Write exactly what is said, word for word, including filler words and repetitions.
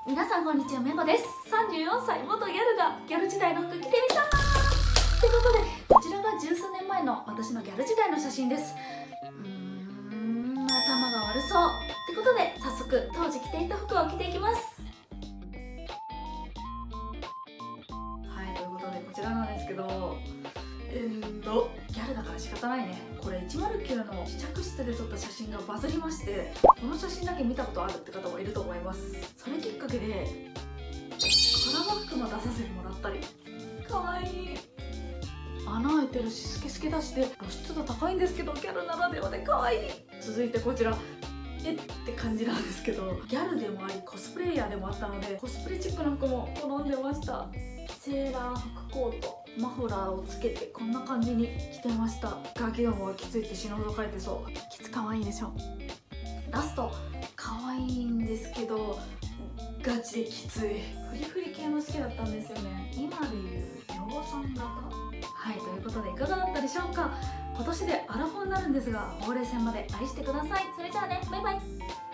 皆さんこんにちは、メモです。さんじゅうよんさい元ギャルがギャル時代の服着てみたってことで、こちらが十数年前の私のギャル時代の写真です。うーん、頭が悪そうってことで、早速当時着ていた服を着ていきます。はい、ということでこちらなんですけど、えーとギャルだから仕方ないね。これいちまるきゅうの試着室で撮った写真がバズりまして、この写真だけ見たことあるって方もいると思います。それきっかけでカラーバッグも出させてもらったり、かわいい、穴開いてるしスケスケだしで露出度高いんですけど、ギャルならではでかわいい。続いてこちら、えって感じなんですけど、ギャルでもありコスプレイヤーでもあったので、コスプレチックな服も好んでました。セーラー服コート、マフラーをつけてこんな感じに着てました。ガゲオンはきついって死ぬほど書いてそう。きつかわいいでしょ。ラストかわいいんですけどガチできつい。フリフリ系も好きだったんですよね。今でいう量産型。はい、ということでいかがだったでしょうか。今年でアラフォーになるんですが、ほうれい線まで愛してください。それじゃあね、バイバイ。